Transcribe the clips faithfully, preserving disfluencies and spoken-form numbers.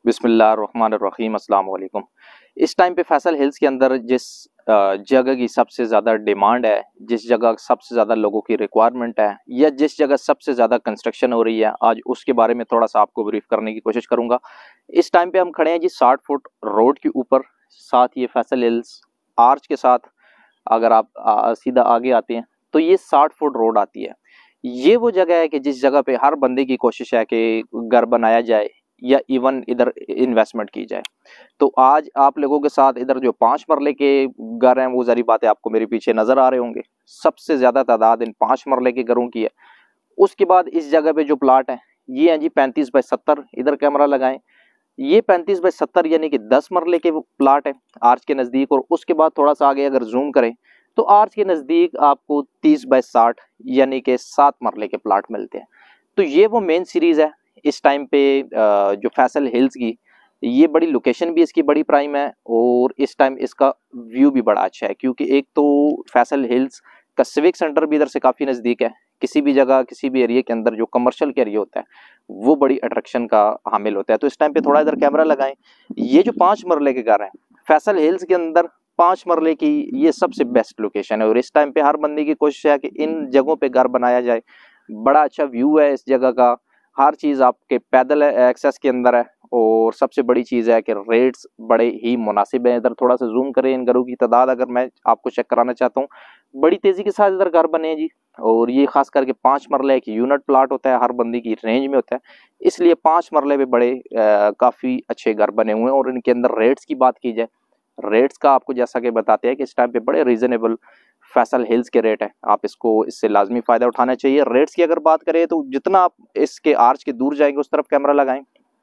बिस्मिल्लाहिर्रहमानिर्रहीम अस्सलाम वालेकुम। इस टाइम पे फैसल हिल्स के अंदर जिस जगह की सबसे ज़्यादा डिमांड है, जिस जगह सबसे ज़्यादा लोगों की रिक्वायरमेंट है, या जिस जगह सबसे ज़्यादा कंस्ट्रक्शन हो रही है, आज उसके बारे में थोड़ा सा आपको ब्रीफ करने की कोशिश करूँगा। इस टाइम पे हम खड़े हैं जी साठ फुट रोड के ऊपर, साथ ये फैसल हिल्स आर्च के साथ। अगर आप आ, सीधा आगे आते हैं तो ये साठ फुट रोड आती है। ये वो जगह है कि जिस जगह पे हर बंदे की कोशिश है कि घर बनाया जाए या इवन इधर इन्वेस्टमेंट की जाए। तो आज आप लोगों के साथ इधर जो पांच मरले के घर हैं, वो जारी बात है आपको मेरे पीछे नजर आ रहे होंगे। सबसे ज्यादा तादाद इन पांच मरले के घरों की है। उसके बाद इस जगह पे जो प्लाट है ये है जी पैंतीस बाई सत्तर। इधर कैमरा लगाएं, ये पैंतीस बाई सत्तर यानी कि दस मरले के प्लाट है आर्च के नजदीक। और उसके बाद थोड़ा सा आगे अगर जूम करें तो आर्च के नजदीक आपको तीस बाई साठ यानी कि सात मरले के प्लाट मिलते हैं। तो ये वो मेन सीरीज है इस टाइम पे जो फैसल हिल्स की। ये बड़ी लोकेशन भी इसकी बड़ी प्राइम है और इस टाइम इसका व्यू भी बड़ा अच्छा है, क्योंकि एक तो फैसल हिल्स का सिविक सेंटर भी इधर से काफ़ी नज़दीक है। किसी भी जगह किसी भी एरिया के अंदर जो कमर्शियल एरिया होता है वो बड़ी अट्रैक्शन का हामिल होता है। तो इस टाइम पे थोड़ा इधर कैमरा लगाएं। ये जो पाँच मरले के घर हैं फैसल हिल्स के अंदर, पाँच मरले की ये सबसे बेस्ट लोकेशन है। और इस टाइम पे हर बंदे की कोशिश है कि इन जगहों पे घर बनाया जाए। बड़ा अच्छा व्यू है इस जगह का, हर चीज़ आपके पैदल एक्सेस के अंदर है। और सबसे बड़ी चीज़ है कि रेट्स बड़े ही मुनासिब हैं। इधर थोड़ा सा जूम करें, इन घरों की तादाद अगर मैं आपको चेक कराना चाहता हूँ, बड़ी तेज़ी के साथ इधर घर बने हैं जी। और ये खास करके पाँच मरले एक यूनिट प्लाट होता है, हर बंदी की रेंज में होता है, इसलिए पाँच मरले पे बड़े काफ़ी अच्छे घर बने हुए हैं। और इनके अंदर रेट्स की बात की जाए, रेट्स का आपको जैसा कि बताते हैं कि इस टाइम पे बड़े रीजनेबल फैसल हिल्स के रेट है। आप इसको इससे लाजमी फ़ायदा उठाना चाहिए। रेट्स की अगर बात करें तो जितना आप इसके आर्च के दूर जाएंगे उस तरफ कैमरा लगाएं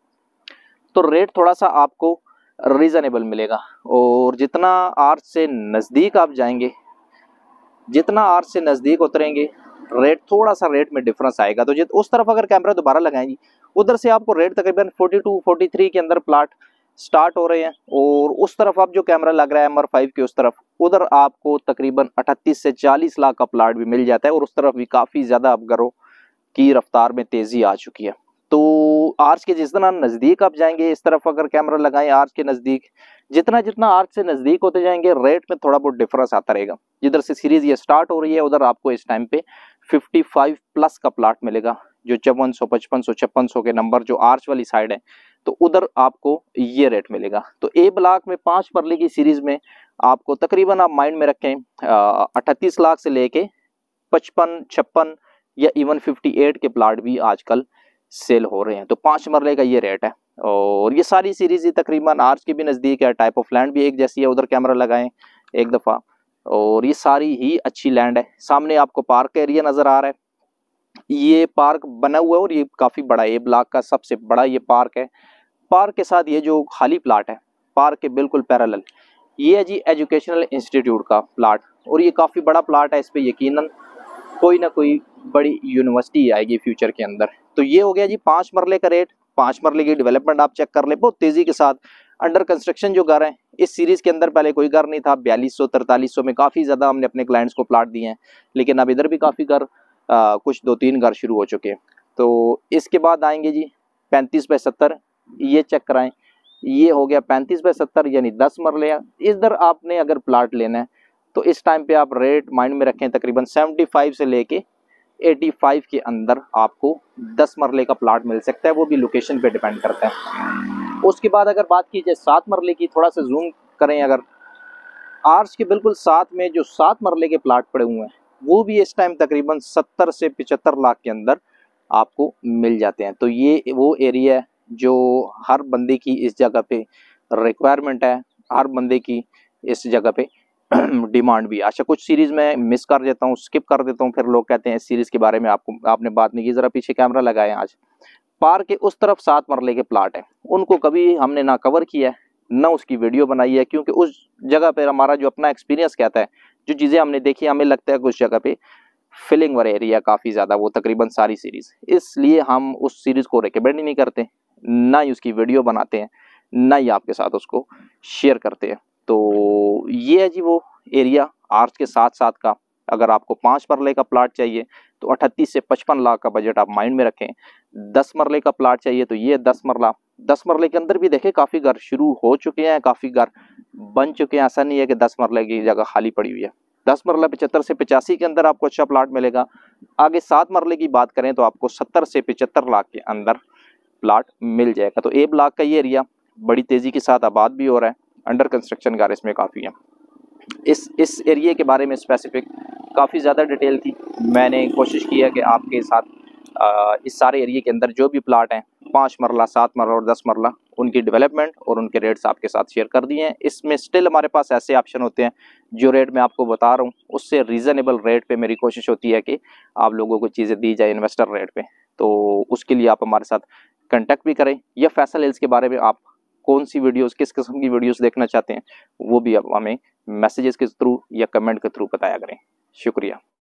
तो रेट थोड़ा सा आपको रीजनेबल मिलेगा। और जितना आर्च से नज़दीक आप जाएंगे, जितना आर्च से नज़दीक उतरेंगे, रेट थोड़ा सा रेट में डिफरेंस आएगा। तो जित उस तरफ अगर कैमरा दोबारा लगाएंगे उधर से आपको रेट तकरीबन बयालीस तैंतालीस के अंदर प्लाट स्टार्ट हो रहे हैं। और उस तरफ आप जो कैमरा लग रहा है एम आर फाइव के उस तरफ, उधर आपको तकरीबन अड़तीस से चालीस लाख का प्लाट भी मिल जाता है। और उस तरफ भी काफ़ी ज़्यादा अब घरों की रफ्तार में तेज़ी आ चुकी है। तो आर्च के जितना नज़दीक आप जाएंगे, इस तरफ अगर कैमरा लगाएं आर्च के नज़दीक, जितना जितना आर्च से नज़दीक होते जाएंगे रेट में थोड़ा बहुत डिफरेंस आता रहेगा। जिधर से सीरीज ये स्टार्ट हो रही है उधर आपको इस टाइम पे पचपन प्लस का प्लाट मिलेगा। जो चौवन सौ पचपन सौ छप्पन सौ के नंबर जो आर्च वाली साइड है, तो उधर आपको ये रेट मिलेगा। तो ए ब्लॉक में पाँच मरले की सीरीज में आपको तकरीबन आप माइंड में रखें अड़तीस लाख से लेके पचपन छप्पन या इवन अट्ठावन के प्लाट भी आजकल सेल हो रहे हैं। तो पाँच मरले का ये रेट है। और ये सारी सीरीज ही तकरीबन आर्च के भी नज़दीक है, टाइप ऑफ लैंड भी एक जैसी है। उधर कैमरा लगाएं एक दफ़ा, और ये सारी ही अच्छी लैंड है। सामने आपको पार्क एरिया नज़र आ रहा है, ये पार्क बना हुआ है और ये काफ़ी बड़ा है। ए ब्लॉक का सबसे बड़ा ये पार्क है। पार्क के साथ ये जो खाली प्लाट है पार्क के बिल्कुल पैरेलल, ये है जी एजुकेशनल इंस्टीट्यूट का प्लाट। और ये काफ़ी बड़ा प्लाट है, इस पर यकीनन कोई ना कोई बड़ी यूनिवर्सिटी आएगी फ्यूचर के अंदर। तो ये हो गया जी पाँच मरले का रेट। पाँच मरले की डेवलपमेंट आप चेक कर ले बहुत तेज़ी के साथ। अंडर कंस्ट्रक्शन जो घर हैं इस सीरीज़ के अंदर पहले कोई घर नहीं था। बयालीस सौ तरतालीस सौ में काफ़ी ज़्यादा हमने अपने क्लाइंट्स को प्लाट दिए हैं, लेकिन अब इधर भी काफ़ी घर कुछ दो तीन घर शुरू हो चुके हैं। तो इसके बाद आएंगे जी पैंतीस बाई सत्तर, ये चेक कराएँ। ये हो गया पैंतीस बाई सत्तर यानी दस मरले। इधर आपने अगर प्लाट लेना है तो इस टाइम पे आप रेट माइंड में रखें तकरीबन पचहत्तर से लेके पचासी के अंदर आपको दस मरले का प्लाट मिल सकता है। वो भी लोकेशन पे डिपेंड करता है। उसके बाद अगर बात की जाए सात मरले की, थोड़ा सा जूम करें, अगर आर्च के बिल्कुल साथ में जो सात मरले के प्लाट पड़े हुए हैं वो भी इस टाइम तकरीबन सत्तर से पचहत्तर लाख के अंदर आपको मिल जाते हैं। तो ये वो एरिया है जो हर बंदे की इस जगह पे रिक्वायरमेंट है, हर बंदे की इस जगह पे डिमांड भी। अच्छा, कुछ सीरीज में मिस कर देता हूँ, स्किप कर देता हूँ, फिर लोग कहते हैं इस सीरीज के बारे में आपको आपने बात नहीं की। जरा पीछे कैमरा लगाएं। आज पार्क के उस तरफ सात मरले के प्लाट हैं, उनको कभी हमने ना कवर किया है ना उसकी वीडियो बनाई है, क्योंकि उस जगह पर हमारा जो अपना एक्सपीरियंस कहता है, जो चीज़ें हमने देखी, हमें लगता है कि उस जगह पे फिलिंग वाला एरिया काफ़ी ज़्यादा, वो तकरीबन सारी सीरीज़, इसलिए हम उस सीरीज़ को रिकमेंड ही नहीं करते, ना ही उसकी वीडियो बनाते हैं, ना ही आपके साथ उसको शेयर करते हैं। तो ये है जी वो एरिया आर्च के साथ साथ का। अगर आपको पाँच मरले का प्लाट चाहिए तो अड़तीस से पचपन लाख का बजट आप माइंड में रखें। दस मरले का प्लाट चाहिए तो ये दस मरला, दस मरले के अंदर भी देखें काफ़ी घर शुरू हो चुके हैं, काफ़ी घर बन चुके हैं। ऐसा नहीं है कि दस मरले की जगह खाली पड़ी हुई है। दस मरला पचहत्तर से पचासी के अंदर आपको अच्छा प्लाट मिलेगा। आगे सात मरले की बात करें तो आपको सत्तर से पचहत्तर लाख के अंदर प्लाट मिल जाएगा। तो ए ब्लॉक का ये एरिया बड़ी तेज़ी के साथ आबाद भी हो रहा है, अंडर कंस्ट्रक्शन घर इसमें काफ़ी है। इस इस एरिया के बारे में स्पेसिफिक काफ़ी ज़्यादा डिटेल थी। मैंने कोशिश की है कि आपके साथ आ, इस सारे एरिया के अंदर जो भी प्लाट हैं, पाँच मरला, सात मरला और दस मरला, उनकी डेवलपमेंट और उनके रेट्स आपके साथ शेयर कर दिए हैं। इसमें स्टिल हमारे पास ऐसे ऑप्शन होते हैं जो रेट मैं आपको बता रहा हूँ उससे रीज़नेबल रेट पे मेरी कोशिश होती है कि आप लोगों को चीज़ें दी जाए इन्वेस्टर रेट पे। तो उसके लिए आप हमारे साथ कंटेक्ट भी करें, या फैसल हिल्स के बारे में आप कौन सी वीडियोस, किस किस्म की वीडियोस देखना चाहते हैं, वो भी आप हमें मैसेजेस के थ्रू या कमेंट के थ्रू बताया करें। शुक्रिया।